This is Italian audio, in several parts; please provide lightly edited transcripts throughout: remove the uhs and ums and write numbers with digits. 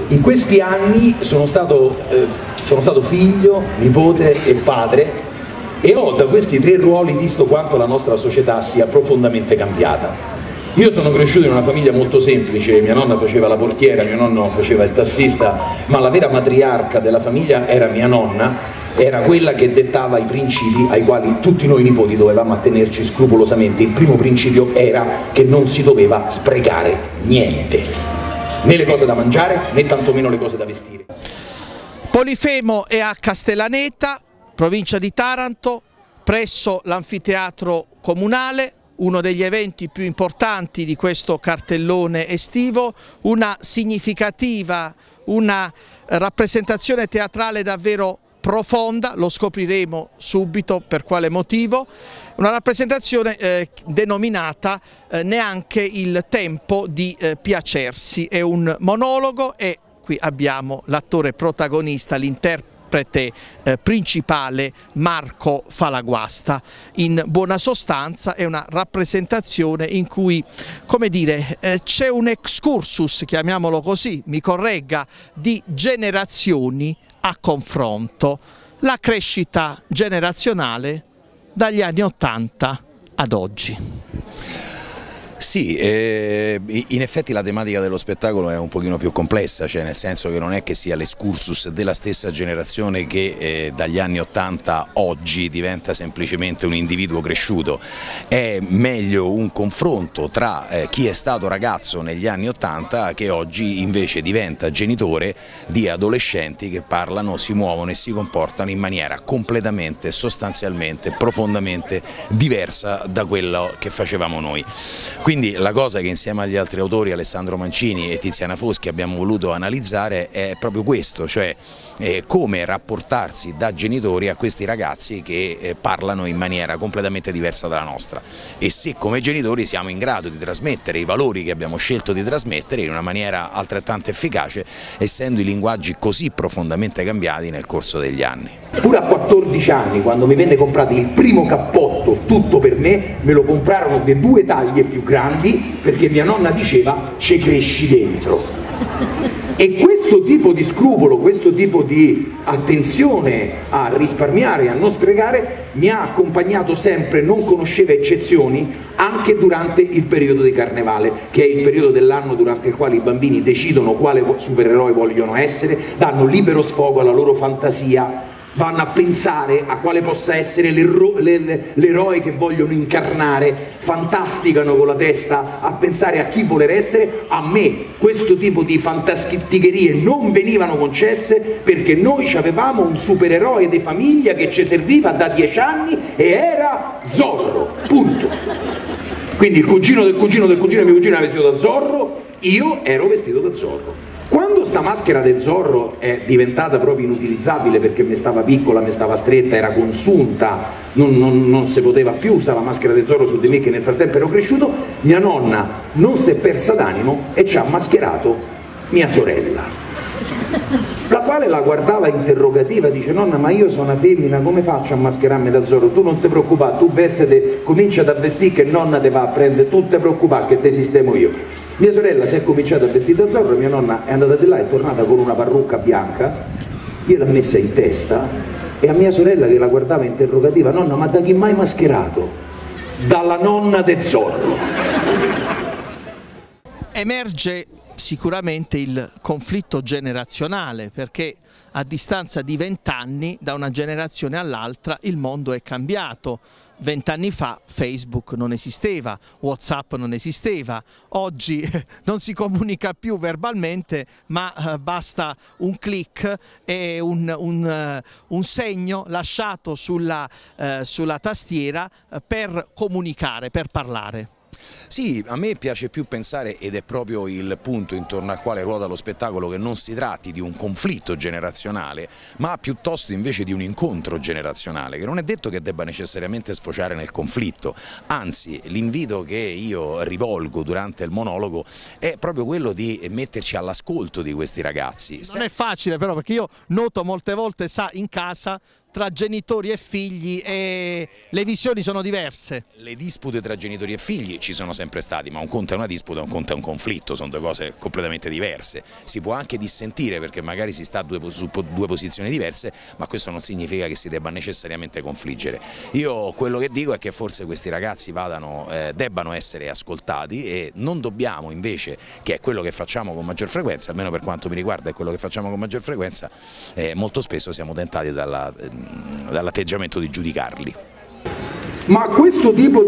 In questi anni sono stato figlio, nipote e padre, e ho da questi 3 ruoli visto quanto la nostra società sia profondamente cambiata. Io sono cresciuto in una famiglia molto semplice, mia nonna faceva la portiera, mio nonno faceva il tassista, ma la vera matriarca della famiglia era mia nonna, era quella che dettava i principi ai quali tutti noi nipoti dovevamo attenerci scrupolosamente. Il primo principio era che non si doveva sprecare niente, né le cose da mangiare né tantomeno le cose da vestire. Polifemo è a Castellaneta, provincia di Taranto, presso l'anfiteatro comunale, uno degli eventi più importanti di questo cartellone estivo, una significativa, una rappresentazione teatrale davvero profonda, lo scopriremo subito per quale motivo, una rappresentazione denominata Neanche il tempo di piacersi, è un monologo e qui abbiamo l'attore protagonista, l'interprete principale Marco Falaguasta. In buona sostanza è una rappresentazione in cui, come dire, c'è un excursus, chiamiamolo così, mi corregga, di generazioni a confronto, la crescita generazionale dagli anni '80 ad oggi. Sì, in effetti la tematica dello spettacolo è un pochino più complessa, cioè nel senso che non è che sia l'excursus della stessa generazione che dagli anni '80 oggi diventa semplicemente un individuo cresciuto, è meglio un confronto tra chi è stato ragazzo negli anni '80 che oggi invece diventa genitore di adolescenti che parlano, si muovono e si comportano in maniera completamente, sostanzialmente, profondamente diversa da quello che facevamo noi. Quindi la cosa che insieme agli altri autori, Alessandro Mancini e Tiziana Foschi, abbiamo voluto analizzare è proprio questo, cioè come rapportarsi da genitori a questi ragazzi che parlano in maniera completamente diversa dalla nostra e se come genitori siamo in grado di trasmettere i valori che abbiamo scelto di trasmettere in una maniera altrettanto efficace, essendo i linguaggi così profondamente cambiati nel corso degli anni. Pure a 14 anni, quando mi venne comprato il primo cappotto tutto per me lo comprarono di 2 taglie più grandi perché mia nonna diceva ci cresci dentro. E questo tipo di scrupolo, questo tipo di attenzione a risparmiare e a non sprecare mi ha accompagnato sempre, non conosceva eccezioni, anche durante il periodo di Carnevale, che è il periodo dell'anno durante il quale i bambini decidono quale supereroe vogliono essere, danno libero sfogo alla loro fantasia, vanno a pensare a quale possa essere l'eroe che vogliono incarnare, fantasticano con la testa a pensare a chi voler essere. A me questo tipo di fantasticherie non venivano concesse perché noi avevamo un supereroe di famiglia che ci serviva da 10 anni e era Zorro, punto. Quindi il cugino del cugino del cugino di mio cugino era vestito da Zorro, io ero vestito da Zorro. Quando sta maschera del Zorro è diventata proprio inutilizzabile perché mi stava piccola, mi stava stretta, era consunta, non si poteva più usare la maschera del Zorro su di me che nel frattempo ero cresciuto, mia nonna non si è persa d'animo e ci ha mascherato mia sorella, la quale la guardava interrogativa, dice nonna ma io sono una femmina, come faccio a mascherarmi da Zorro? Tu non ti preoccupare, tu vestite, comincia a vestire che nonna ti va a prendere, tu non ti preoccupare che te sistemo io. Mia sorella si è cominciata a vestire da Zorro, mia nonna è andata di là, è tornata con una parrucca bianca, io l'ho messa in testa e a mia sorella che la guardava interrogativa, nonna ma da chi mai mascherato? Dalla nonna del Zorro. Emerge sicuramente il conflitto generazionale perché a distanza di 20 anni da una generazione all'altra il mondo è cambiato. 20 anni fa Facebook non esisteva, WhatsApp non esisteva, oggi non si comunica più verbalmente ma basta un click e un segno lasciato sulla tastiera per comunicare, per parlare. Sì, a me piace più pensare, ed è proprio il punto intorno al quale ruota lo spettacolo, che non si tratti di un conflitto generazionale, ma piuttosto invece di un incontro generazionale, che non è detto che debba necessariamente sfociare nel conflitto, anzi l'invito che io rivolgo durante il monologo è proprio quello di metterci all'ascolto di questi ragazzi. Non è facile però, perché io noto molte volte in casa tra genitori e figli e le visioni sono diverse. Le dispute tra genitori e figli ci sono sempre stati, ma un conto è una disputa, un conto è un conflitto, sono due cose completamente diverse. Si può anche dissentire perché magari si sta su due posizioni diverse, ma questo non significa che si debba necessariamente confliggere. Io quello che dico è che forse questi ragazzi debbano essere ascoltati e non dobbiamo invece, che è quello che facciamo con maggior frequenza, almeno per quanto mi riguarda è quello che facciamo con maggior frequenza, molto spesso siamo tentati dall'atteggiamento di giudicarli. Ma questo tipo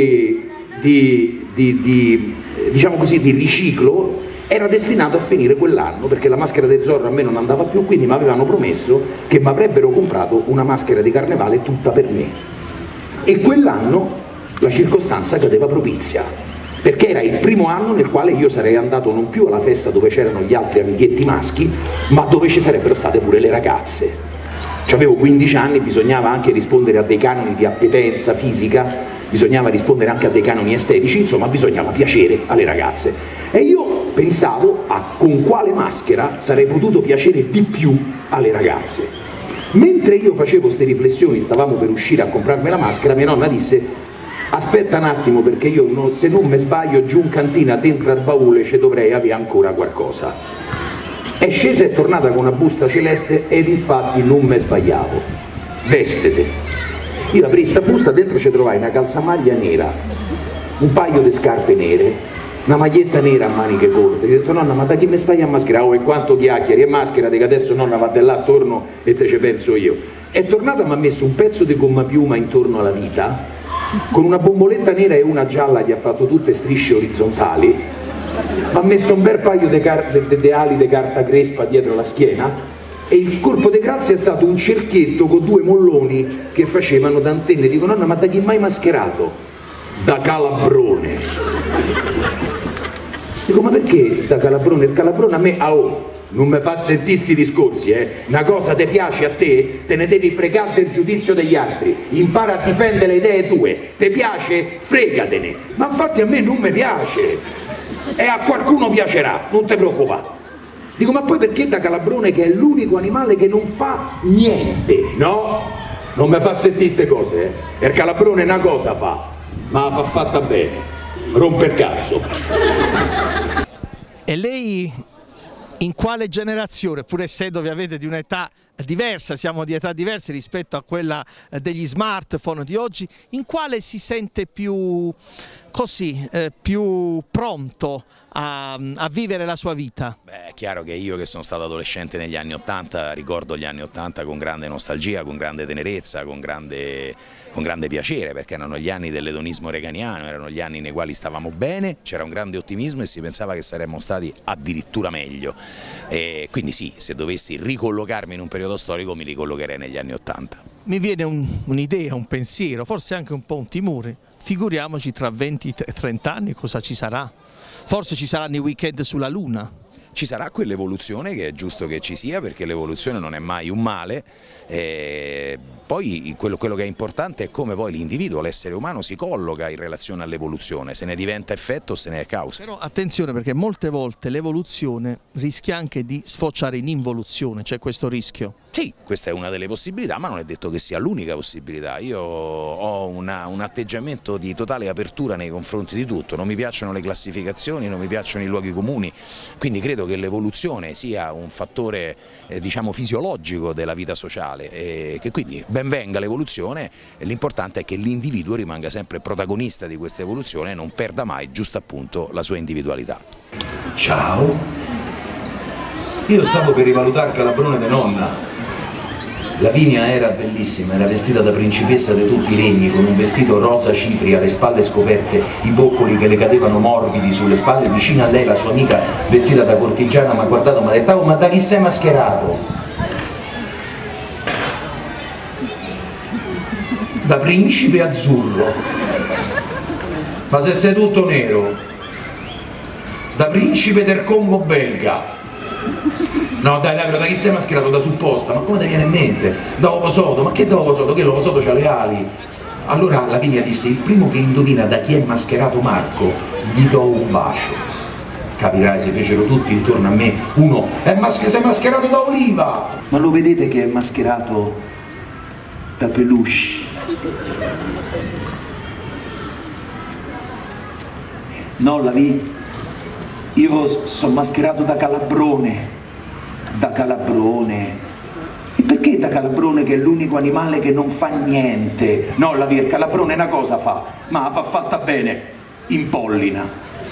diciamo così, di riciclo era destinato a finire quell'anno, perché la maschera del Zorro a me non andava più, quindi mi avevano promesso che mi avrebbero comprato una maschera di carnevale tutta per me. E quell'anno la circostanza cadeva propizia, perché era il primo anno nel quale io sarei andato non più alla festa dove c'erano gli altri amichetti maschi, ma dove ci sarebbero state pure le ragazze. Avevo 15 anni, bisognava anche rispondere a dei canoni di appetenza fisica, bisognava rispondere anche a dei canoni estetici, insomma bisognava piacere alle ragazze. E io pensavo a con quale maschera sarei potuto piacere di più alle ragazze. Mentre io facevo queste riflessioni, stavamo per uscire a comprarmi la maschera, mia nonna disse: aspetta un attimo, perché io se non mi sbaglio giù in cantina dentro al baule ci dovrei avere ancora qualcosa. È scesa e è tornata con una busta celeste ed infatti non mi sbagliavo. Vestete. Io aprii sta busta, dentro ci trovai una calzamaglia nera, un paio di scarpe nere, una maglietta nera a maniche corte. Gli ho detto: nonna, ma da chi mi stai a mascherare? Oh, e quanto chiacchieri, e mascherate che adesso nonna va di là attorno e te ci penso io. È tornata, mi ha messo un pezzo di gomma piuma intorno alla vita, con una bomboletta nera e una gialla, gli ha fatto tutte strisce orizzontali, mi ha messo un bel paio di ali di carta crespa dietro la schiena, e il colpo di grazia è stato un cerchietto con due molloni che facevano da antenne. Dico: nonna, ma da chi mai mascherato? Da Calabrone. Dico: ma perché da Calabrone? Il Calabrone a me, non mi fa sentire sti discorsi, una cosa ti piace a te, te ne devi fregare del giudizio degli altri, impara a difendere le idee tue, ti piace? Fregatene. Ma infatti a me non mi piace, e a qualcuno piacerà, non ti preoccupare. Dico: ma poi perché da Calabrone, che è l'unico animale che non fa niente? No, non mi fa sentire queste cose, Il Calabrone una cosa fa, ma la fa fatta bene, rompe il cazzo. E lei in quale generazione, pur essendo ovviamente di un'età diversa, siamo di età diverse rispetto a quella degli smartphone di oggi, in quale si sente più così, più pronto a vivere la sua vita? Beh, è chiaro che io, che sono stato adolescente negli anni '80, ricordo gli anni '80 con grande nostalgia, con grande tenerezza, con grande piacere, perché erano gli anni dell'edonismo reganiano, erano gli anni nei quali stavamo bene, c'era un grande ottimismo e si pensava che saremmo stati addirittura meglio. E quindi sì, se dovessi ricollocarmi in un periodo storico mi ricollocherei negli anni '80. Mi viene un'idea, un pensiero, forse anche un po' un timore. Figuriamoci tra 20 e 30 anni cosa ci sarà. Forse ci saranno i weekend sulla Luna. Ci sarà quell'evoluzione che è giusto che ci sia, perché l'evoluzione non è mai un male. Poi quello che è importante è come poi l'individuo, l'essere umano, si colloca in relazione all'evoluzione, se ne diventa effetto o se ne è causa. Però attenzione, perché molte volte l'evoluzione rischia anche di sfociare in involuzione, c'è questo rischio. Sì, questa è una delle possibilità, ma non è detto che sia l'unica possibilità. Io ho un atteggiamento di totale apertura nei confronti di tutto, non mi piacciono le classificazioni, non mi piacciono i luoghi comuni, quindi credo che l'evoluzione sia un fattore diciamo fisiologico della vita sociale e che quindi ben venga l'evoluzione, l'importante è che l'individuo rimanga sempre protagonista di questa evoluzione e non perda mai, giusto appunto, la sua individualità. Ciao, io stavo per rivalutare il Calabrone di nonna. Lavinia era bellissima, era vestita da principessa di tutti i regni, con un vestito rosa cipria, le spalle scoperte, i boccoli che le cadevano morbidi sulle spalle. Vicino a lei la sua amica vestita da cortigiana mi ha guardato e mi ha detto: oh, ma da chi sei mascherato? Da principe azzurro. Ma se sei tutto nero? Da principe del Congo belga. No dai, però da chi sei mascherato? Da supposta? Ma come ti viene in mente? Da Ovo Sodo? Ma che da Ovo Sodo? Che l'Ovo Sodo c'ha le ali? Allora Lavinia disse: il primo che indovina da chi è mascherato Marco gli do un bacio. Capirai, si fecero tutti intorno a me. Uno: sei mascherato da Oliva! Ma lo vedete che è mascherato da peluche. No, la vi? Io sono mascherato da calabrone. Da calabrone. E perché da calabrone, che è l'unico animale che non fa niente? No, la vi, il calabrone una cosa fa, ma fa fatta bene, impollina.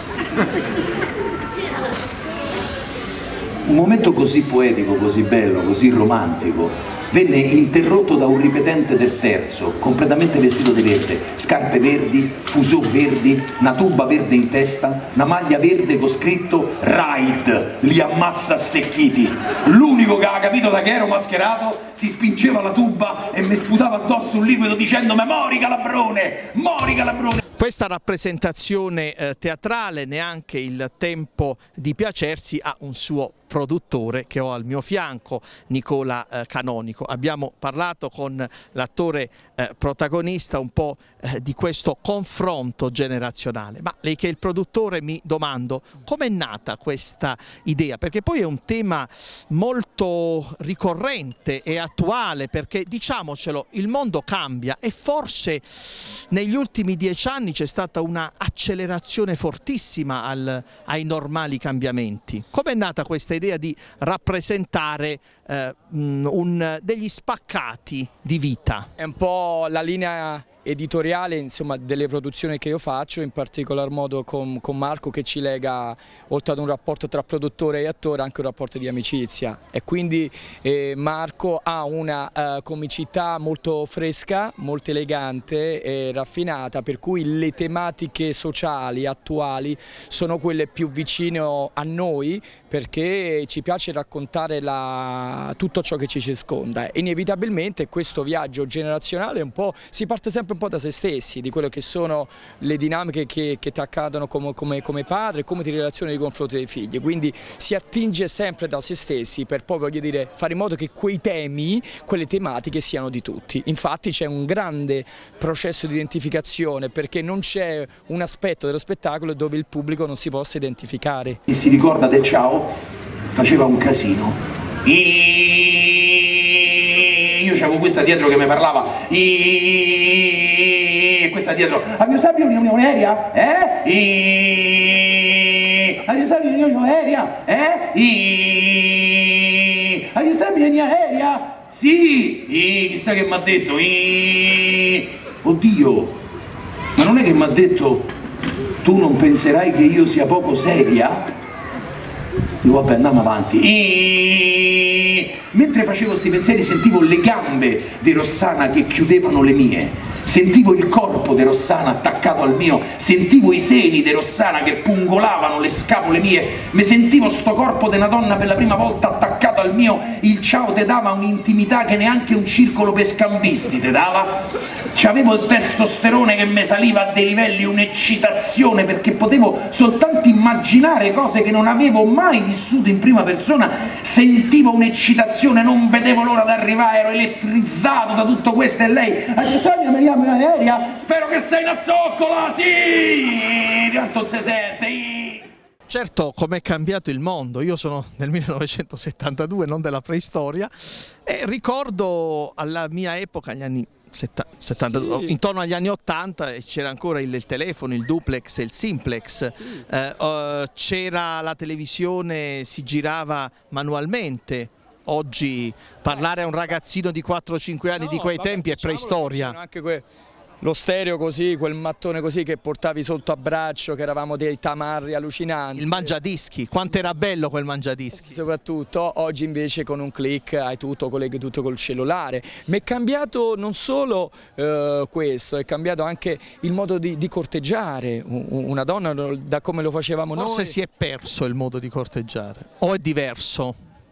Un momento così poetico, così bello, così romantico venne interrotto da un ripetente del terzo, completamente vestito di verde, scarpe verdi, fusò verdi, una tuba verde in testa, una maglia verde con scritto Raid, li ammazza stecchiti. L'unico che aveva capito da che ero mascherato si spingeva la tuba e mi sputava addosso un liquido dicendomi mori calabrone, mori calabrone. Questa rappresentazione teatrale, neanche il tempo di piacersi, ha un suo produttore che ho al mio fianco, Nicola Canonico. Abbiamo parlato con l'attore protagonista un po' di questo confronto generazionale, ma lei che è il produttore, mi domando com'è nata questa idea, perché poi è un tema molto ricorrente e attuale, perché diciamocelo, il mondo cambia e forse negli ultimi 10 anni c'è stata una accelerazione fortissima ai normali cambiamenti. Com'è nata questa idea di rappresentare degli spaccati di vita? È un po' la linea editoriale, insomma, delle produzioni che io faccio, in particolar modo con Marco, che ci lega, oltre ad un rapporto tra produttore e attore, anche un rapporto di amicizia, e quindi Marco ha una comicità molto fresca, molto elegante e raffinata, per cui le tematiche sociali attuali sono quelle più vicine a noi, perché ci piace raccontare tutto ciò che ci circonda. Inevitabilmente questo viaggio generazionale si parte sempre un po' da se stessi, di quello che sono le dinamiche che ti accadono come padre, come ti relazioni nei confronti dei figli, quindi si attinge sempre da se stessi per poi, voglio dire, fare in modo che quei temi, quelle tematiche siano di tutti. Infatti c'è un grande processo di identificazione, perché non c'è un aspetto dello spettacolo dove il pubblico non si possa identificare. E si ricorda del Ciao, faceva un casino. Io c'avevo questa dietro che mi parlava, e questa dietro, abbiamo sempre un'unione aerea? Abbiamo sempre un'unione aerea? Abbiamo sempre un'unione aerea? Sì! Chissà che mi ha detto? Oddio, ma non è che mi ha detto tu non penserai che io sia poco seria? Dico, vabbè, andiamo avanti. Mentre facevo questi pensieri sentivo le gambe di Rossana che chiudevano le mie, sentivo il corpo di Rossana attaccato al mio, sentivo i seni di Rossana che pungolavano le scapole mie, mi sentivo sto corpo di una donna per la prima volta attaccato al mio. Il Ciao te dava un'intimità che neanche un circolo per scambisti te dava. C'avevo il testosterone che mi saliva a dei livelli, un'eccitazione, perché potevo soltanto immaginare cose che non avevo mai vissuto in prima persona, sentivo un'eccitazione, non vedevo l'ora di arrivare, ero elettrizzato da tutto questo. E lei, aerea, spero che sei una zoccola, sì, tanto non si sente. Certo, com'è cambiato il mondo. Io sono nel 1972, non della preistoria, e ricordo alla mia epoca, agli anni 72, sì, intorno agli anni 80 c'era ancora il telefono, il duplex e il simplex, sì. C'era la televisione, si girava manualmente. Oggi parlare a un ragazzino di 4-5 anni di quei tempi è preistoria. Anche lo stereo così, quel mattone così che portavi sotto a braccio, che eravamo dei tamarri allucinanti. Il mangiadischi, quanto era bello quel mangiadischi. Soprattutto oggi invece con un click hai tutto, colleghi tutto col cellulare. Mi è cambiato non solo questo, è cambiato anche il modo di corteggiare una donna da come lo facevamo noi. Forse si è perso il modo di corteggiare, o è diverso?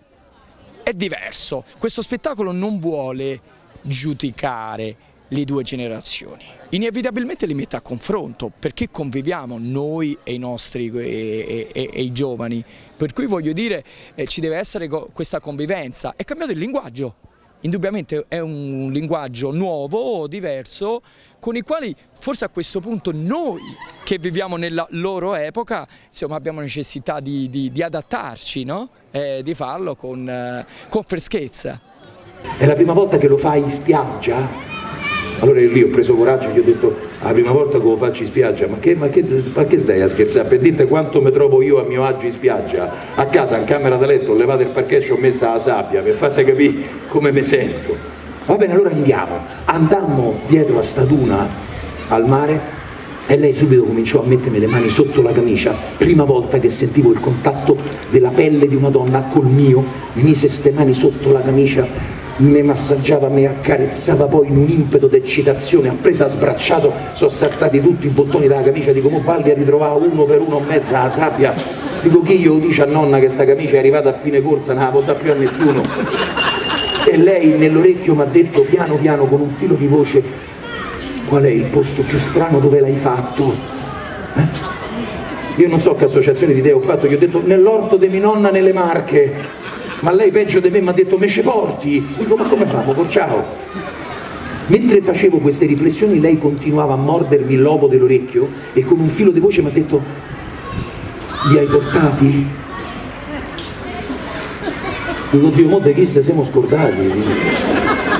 È diverso. Questo spettacolo non vuole giudicare le due generazioni, inevitabilmente li mette a confronto, perché conviviamo noi e i nostri e i giovani, per cui voglio dire ci deve essere questa convivenza. È cambiato il linguaggio, indubbiamente è un linguaggio nuovo, diverso, con i quali forse a questo punto noi che viviamo nella loro epoca, insomma, abbiamo necessità di adattarci, no? Di farlo con freschezza. È la prima volta che lo fai in spiaggia? Allora io lì ho preso coraggio e gli ho detto, la prima volta che lo faccio in spiaggia, ma che stai a scherzare? Per dite quanto mi trovo io a mio agio in spiaggia? A casa, in camera da letto, ho levato il parquet e ho messa la sabbia, per farti capire come mi sento. Va bene, allora andiamo. Andammo dietro a sta duna, al mare, e lei subito cominciò a mettermi le mani sotto la camicia, prima volta che sentivo il contatto della pelle di una donna col mio, mi mise ste mani sotto la camicia, mi massaggiava, mi accarezzava, poi in un impeto d'eccitazione, appresa a sbracciato, sono saltati tutti i bottoni della camicia, dico, mo Baldi a ritrovare uno per uno e mezzo la sabbia, dico, chi glielo dice a nonna che sta camicia è arrivata a fine corsa, non la può dare più a nessuno. E lei nell'orecchio mi ha detto piano piano con un filo di voce, qual è il posto più strano dove l'hai fatto? Io non so che associazione di idee ho fatto, gli ho detto nell'orto di mia nonna nelle Marche. Ma lei peggio di me mi ha detto me ce porti? Dico, ma come famo? Ciao. Mentre facevo queste riflessioni lei continuava a mordermi il lobo dell'orecchio e con un filo di voce mi ha detto, li hai portati? Dico, Dio, mo' di chi se siamo scordati?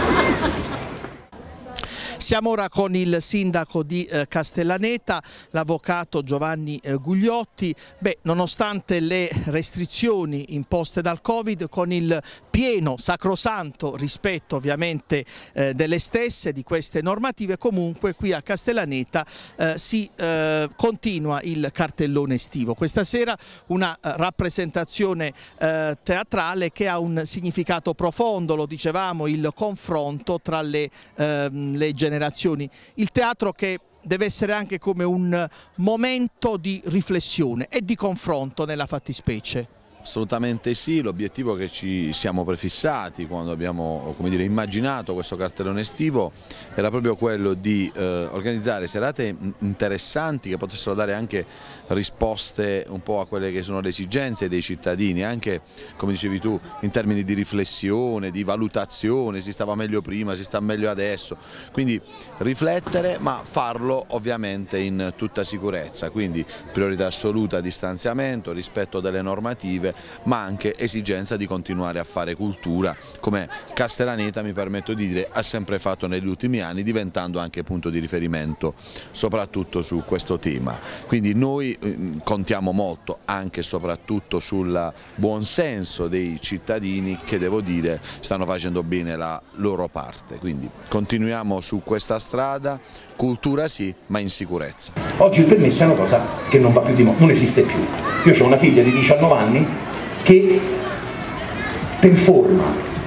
Siamo ora con il sindaco di Castellaneta, l'avvocato Giovanni Gugliotti. Beh, nonostante le restrizioni imposte dal Covid, con il pieno sacrosanto rispetto ovviamente delle stesse, di queste normative, comunque qui a Castellaneta si continua il cartellone estivo. Questa sera una rappresentazione teatrale che ha un significato profondo, lo dicevamo, il confronto tra le generazioni. Il teatro che deve essere anche come un momento di riflessione e di confronto nella fattispecie. Assolutamente sì, l'obiettivo che ci siamo prefissati quando abbiamo, come dire, immaginato questo cartellone estivo era proprio quello di organizzare serate interessanti che potessero dare anche risposte un po' a quelle che sono le esigenze dei cittadini, anche come dicevi tu in termini di riflessione, di valutazione, si stava meglio prima, si sta meglio adesso, quindi riflettere ma farlo ovviamente in tutta sicurezza, quindi priorità assoluta distanziamento, rispetto delle normative, ma anche esigenza di continuare a fare cultura come Castellaneta, mi permetto di dire, ha sempre fatto negli ultimi anni, diventando anche punto di riferimento soprattutto su questo tema. Quindi noi contiamo molto anche e soprattutto sul buonsenso dei cittadini che, devo dire, stanno facendo bene la loro parte, quindi continuiamo su questa strada, cultura sì, ma in sicurezza. Oggi il permesso è una cosa che non va più di moda, non esiste più. Io ho una figlia di 19 anni che ti informa,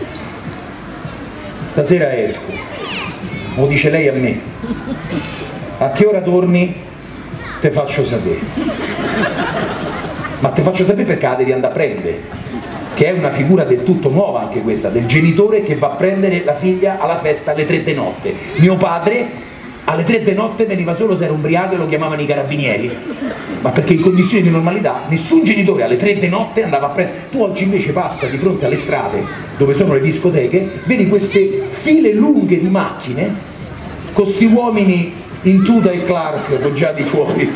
stasera esco, lo dice lei a me, a che ora torni te faccio sapere, ma te faccio sapere perché la devi andare a prendere, che è una figura del tutto nuova anche questa, del genitore che va a prendere la figlia alla festa alle 3 di notte. Mio padre alle 3 di notte veniva solo se era ubriaco e lo chiamavano i carabinieri, ma perché in condizioni di normalità nessun genitore alle 3 di notte andava a prendere. Tu oggi invece passa di fronte alle strade dove sono le discoteche, vedi queste file lunghe di macchine con sti uomini in tuta e Clark poggiati fuori.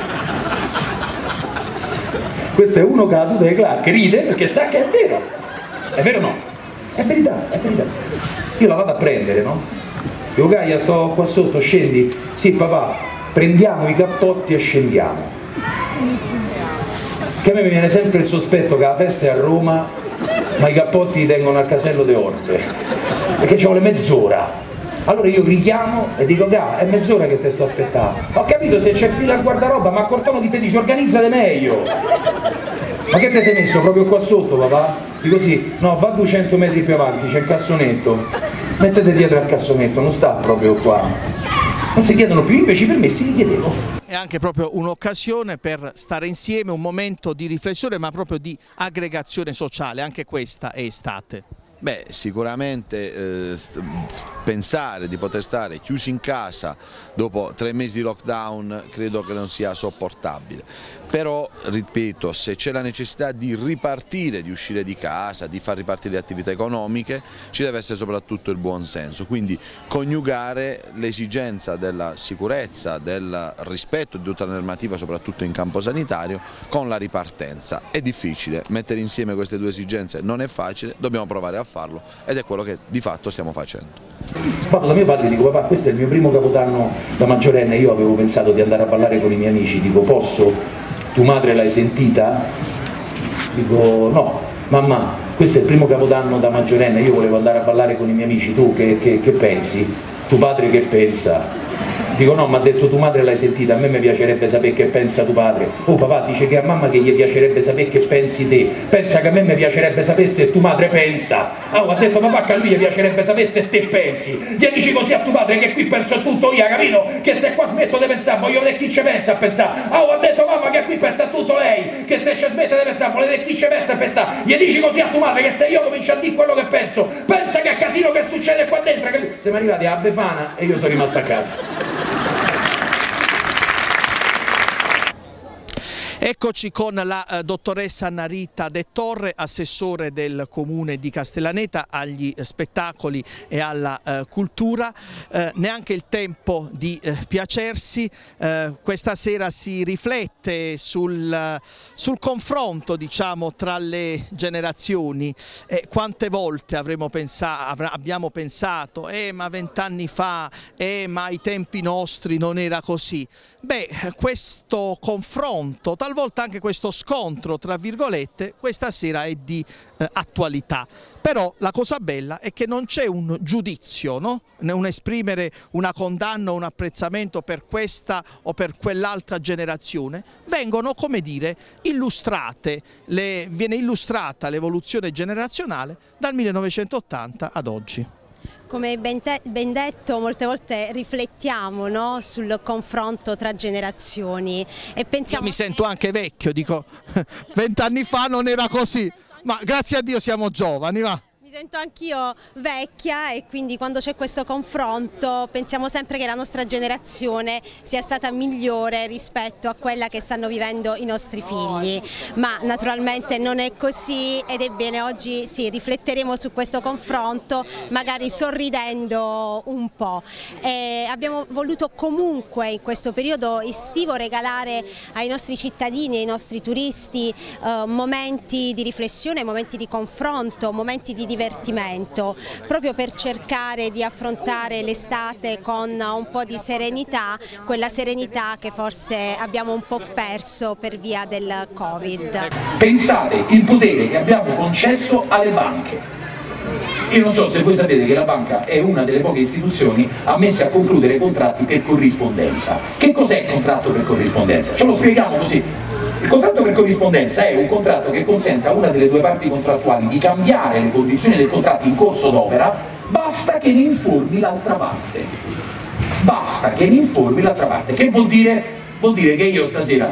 Questo è uno che ha la tuta e Clark, ride perché sa che è vero o no? È verità, è verità. Io la vado a prendere, no? Dico, Gaia, sto qua sotto, scendi? Sì papà, prendiamo i cappotti e scendiamo. Che a me mi viene sempre il sospetto che la festa è a Roma, ma i cappotti li tengono al casello de Orte, perché ci vuole mezz'ora. Allora io richiamo e dico, Gaia, è mezz'ora che te sto aspettando. Ho capito, se c'è fila al guardaroba, ma Cortano di te dice organizzate meglio. Ma che te sei messo proprio qua sotto, papà? Dico sì, no, va 200 metri più avanti, c'è il cassonetto. Mettete dietro al cassonetto, non sta proprio qua. Non si chiedono più, invece i permessi li chiedevo. È anche proprio un'occasione per stare insieme, un momento di riflessione ma proprio di aggregazione sociale, anche questa è estate. Beh, sicuramente pensare di poter stare chiusi in casa dopo 3 mesi di lockdown credo che non sia sopportabile, però ripeto, se c'è la necessità di ripartire, di uscire di casa, di far ripartire le attività economiche, ci deve essere soprattutto il buon senso, quindi coniugare l'esigenza della sicurezza, del rispetto di tutta la normativa soprattutto in campo sanitario con la ripartenza. È difficile, mettere insieme queste due esigenze non è facile, dobbiamo provare a farlo, ed è quello che di fatto stiamo facendo. Vado da mio padre e dico: papà, questo è il mio primo capodanno da maggiorenne, io avevo pensato di andare a ballare con i miei amici, dico: posso? Tu madre l'hai sentita? Dico: no. Mamma, questo è il primo capodanno da maggiorenne, io volevo andare a ballare con i miei amici, tu che pensi? Tu padre che pensa? Dico: no, mi ha detto tu madre l'hai sentita, a me mi piacerebbe sapere che pensa tu padre. Oh papà, dice che a mamma che gli piacerebbe sapere che pensi te, pensa che a me mi piacerebbe sapere se tu madre pensa. Oh, ha detto papà che a lui gli piacerebbe sapere se te pensi. Gli dici così a tu padre che qui penso tutto io, capito? Che se qua smetto di pensare voglio vedere chi ci pensa a pensare. Oh, ha detto mamma che qui pensa tutto lei, che se ci smette di pensare vuole vedere chi ci pensa a pensare. Gli dici così a tu madre che se io comincio a dire quello che penso, pensa che a casino che succede qua dentro, capito? Siamo arrivati a Befana e io sono rimasto a casa. Eccoci con la dottoressa Narita De Torre, assessore del comune di Castellaneta agli spettacoli e alla cultura. Neanche il tempo di piacersi, questa sera si riflette sul confronto, diciamo, tra le generazioni. Quante volte abbiamo pensato ma 20 anni fa, ma ai tempi nostri non era così. Beh, questo confronto, talvolta anche questo scontro tra virgolette, questa sera è di attualità. Però la cosa bella è che non c'è un giudizio, no? Un esprimere una condanna o un apprezzamento per questa o per quell'altra generazione. Vengono, come dire, illustrate, viene illustrata l'evoluzione generazionale dal 1980 ad oggi. Come ben detto, molte volte riflettiamo, no, sul confronto tra generazioni e pensiamo... Io mi sento anche vecchio, dico 20 anni fa non era così, ma grazie a Dio siamo giovani, va. Mi sento anch'io vecchia e quindi quando c'è questo confronto pensiamo sempre che la nostra generazione sia stata migliore rispetto a quella che stanno vivendo i nostri figli, ma naturalmente non è così ed ebbene oggi sì, rifletteremo su questo confronto magari sorridendo un po'. Abbiamo voluto comunque in questo periodo estivo regalare ai nostri cittadini, ai nostri turisti momenti di riflessione, momenti di confronto, momenti di divertimento, proprio per cercare di affrontare l'estate con un po' di serenità, quella serenità che forse abbiamo un po' perso per via del Covid. Pensate il potere che abbiamo concesso alle banche. Io non so se voi sapete che la banca è una delle poche istituzioni ammesse a concludere contratti per corrispondenza. Che cos'è il contratto per corrispondenza? Ce lo spieghiamo così. Il contratto per corrispondenza è un contratto che consente a una delle due parti contrattuali di cambiare le condizioni del contratto in corso d'opera, basta che ne informi l'altra parte. Basta che ne informi l'altra parte. Che vuol dire? Vuol dire che io stasera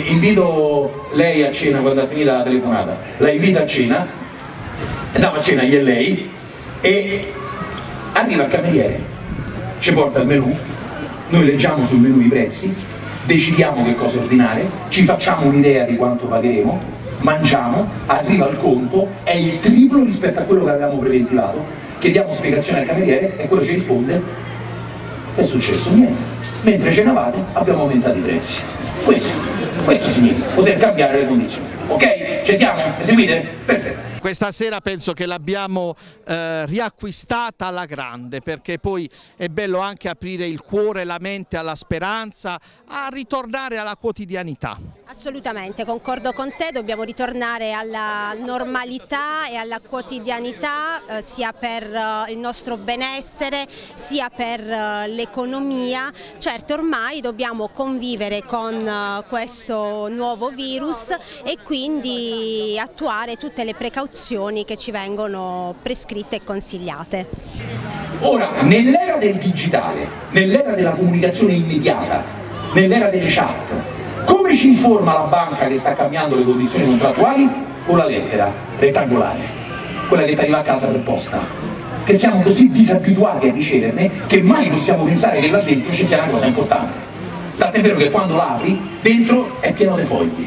invito lei a cena quando è finita la telefonata, la invito a cena, andiamo a cena io e lei e arriva il cameriere, ci porta il menù, noi leggiamo sul menù i prezzi, decidiamo che cosa ordinare, ci facciamo un'idea di quanto pagheremo, mangiamo, arriva il conto, è il triplo rispetto a quello che avevamo preventivato, chiediamo spiegazione al cameriere e quello ci risponde: che è successo? Niente, mentre cenavate abbiamo aumentato i prezzi. Questo significa poter cambiare le condizioni. Ok? Ci siamo? Mi seguite? Perfetto. Questa sera penso che l'abbiamo riacquistata alla grande, perché poi è bello anche aprire il cuore e la mente alla speranza, a ritornare alla quotidianità. Assolutamente, concordo con te, dobbiamo ritornare alla normalità e alla quotidianità sia per il nostro benessere sia per l'economia. Certo, ormai dobbiamo convivere con questo nuovo virus e quindi attuare tutte le precauzioni che ci vengono prescritte e consigliate. Ora, nell'era del digitale, nell'era della comunicazione immediata, nell'era delle chat, come ci informa la banca che sta cambiando le condizioni contrattuali? Con la lettera rettangolare, quella che ti arriva a casa per posta, che siamo così disabituati a riceverne che mai possiamo pensare che là dentro ci sia una cosa importante. Tant'è vero che quando la apri, dentro è pieno di fogli.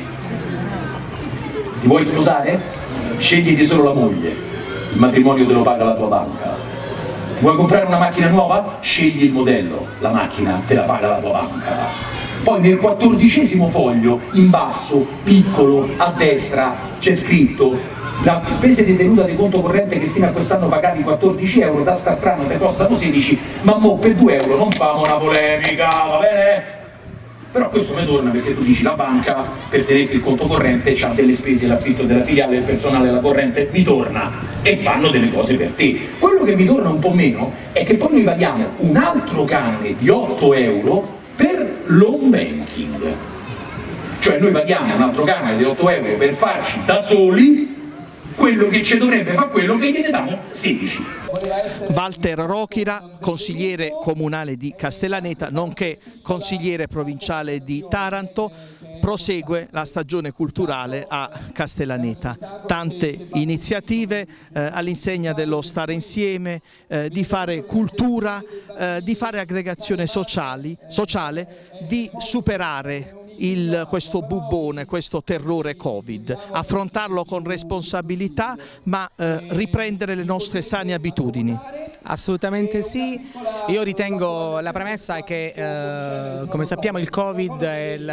Ti vuoi sposare? Scegliti solo la moglie, il matrimonio te lo paga la tua banca. Ti vuoi comprare una macchina nuova? Scegli il modello, la macchina te la paga la tua banca. Poi nel 14° foglio, in basso, piccolo, a destra, c'è scritto: La spese di tenuta di conto corrente che fino a quest'anno pagavi 14 euro, da quest'anno te costano 16, ma mo per 2 euro non famo una polemica, va bene? Però questo mi torna perché tu dici la banca per tenere il conto corrente ha delle spese, l'affitto della filiale, il personale della corrente, mi torna e fanno delle cose per te. Quello che mi torna un po' meno è che poi noi paghiamo un altro canone di 8 euro per l'home banking. Cioè noi paghiamo un altro canone di 8 euro per farci da soli quello che ci dovrebbe fare quello che gliene diamo 16. Walter Rochira, consigliere comunale di Castellaneta, nonché consigliere provinciale di Taranto, prosegue la stagione culturale a Castellaneta. Tante iniziative all'insegna dello stare insieme, di fare cultura, di fare aggregazione sociale, di superare questo bubbone, questo terrore Covid, affrontarlo con responsabilità ma riprendere le nostre sane abitudini. Assolutamente sì, io ritengo la premessa è che come sappiamo il Covid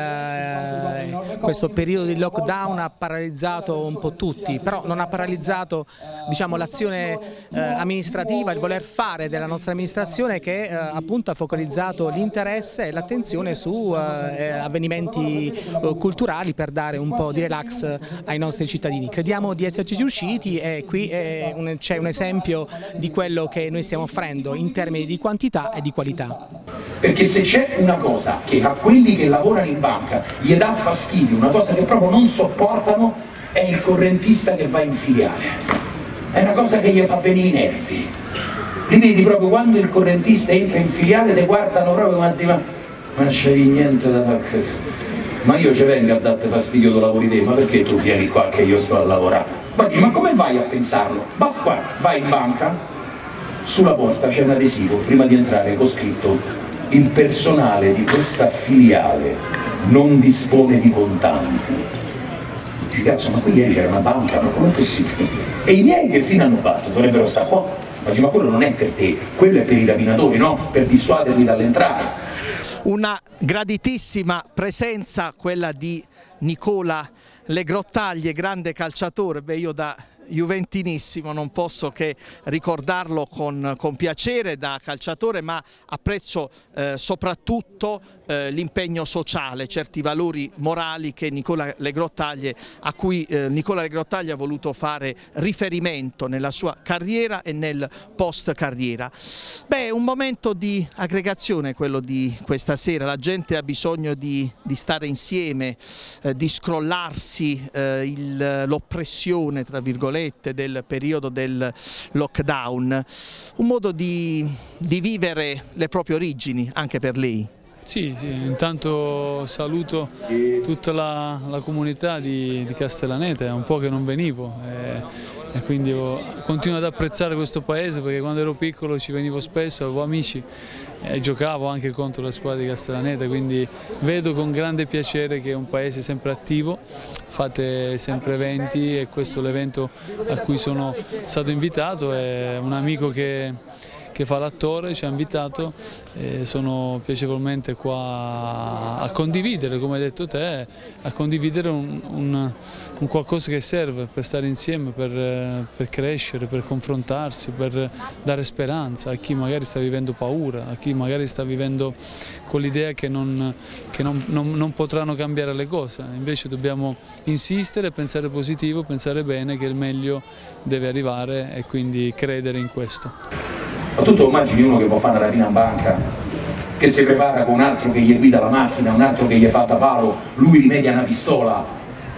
e questo periodo di lockdown ha paralizzato un po' tutti, però non ha paralizzato l'azione amministrativa, il voler fare della nostra amministrazione che appunto ha focalizzato l'interesse e l'attenzione su avvenimenti culturali per dare un po' di relax ai nostri cittadini. Crediamo di esserci riusciti e qui c'è un esempio di quello che noi stiamo offrendo in termini di quantità e di qualità. Perché se c'è una cosa che a quelli che lavorano in banca gli dà fastidio, una cosa che proprio non sopportano, è il correntista che va in filiale. È una cosa che gli fa venire i nervi. Li vedi proprio quando il correntista entra in filiale, te guardano proprio come a dire ma non c'è niente da fare. Ma io ci vengo a darti fastidio tu lavori te, ma perché tu vieni qua che io sto a lavorare? Ma come vai a pensarlo? Basta, vai in banca, sulla porta c'è un adesivo prima di entrare con scritto: il personale di questa filiale non dispone di contanti. Dici cazzo, ma qui ieri c'era una banca, ma com'è possibile? E i miei che fine hanno fatto? Dovrebbero stare qua. Ma quello non è per te, quello è per i rapinatori, no? Per dissuaderli dall'entrare. Una graditissima presenza quella di Nicola Le Grottaglie, grande calciatore. Beh, io da juventinissimo non posso che ricordarlo con piacere da calciatore, ma apprezzo soprattutto l'impegno sociale, certi valori morali che a cui Nicola Le Grottaglie ha voluto fare riferimento nella sua carriera e nel post carriera. Beh, un momento di aggregazione quello di questa sera, la gente ha bisogno di stare insieme, di scrollarsi l'oppressione tra virgolette del periodo del lockdown, un modo di vivere le proprie origini anche per lei. Sì, intanto saluto tutta la comunità di Castellaneta, è un po' che non venivo e quindi continuo ad apprezzare questo paese perché quando ero piccolo ci venivo spesso, avevo amici e giocavo anche contro la squadra di Castellaneta, quindi vedo con grande piacere che è un paese sempre attivo, fate sempre eventi e questo è l'evento a cui sono stato invitato, è un amico che fa l'attore, ci ha invitato e sono piacevolmente qua a condividere, come hai detto te, a condividere un qualcosa che serve per stare insieme, per crescere, per confrontarsi, per dare speranza a chi magari sta vivendo paura, a chi magari sta vivendo con l'idea che non potranno cambiare le cose. Invece dobbiamo insistere, pensare positivo, pensare bene che il meglio deve arrivare e quindi credere in questo. Ma tu immagini uno che può fare una rapina in banca, che si prepara con un altro che gli guida la macchina, un altro che gli fa da palo, lui rimedia una pistola,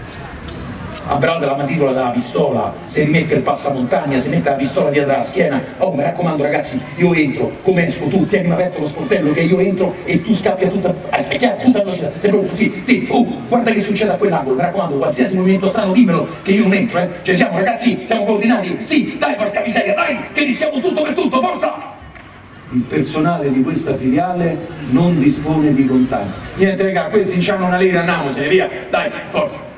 abbraccia la mandibola della pistola, si rimette il passamontagna, si mette la pistola dietro la schiena. Oh, mi raccomando ragazzi, io entro, come esco tu, tienimi aperto lo sportello che io entro e tu scappi a tutta velocità, sei pronto? Sì, guarda che succede a quell'angolo, mi raccomando, qualsiasi movimento strano dimmelo che io non entro, Ci siamo ragazzi, siamo coordinati? Sì, dai porca miseria, dai, che rischiamo tutto per tutto, forza! Il personale di questa filiale non dispone di contanti. Niente raga, questi hanno una lira, andiamosene, via, dai, forza!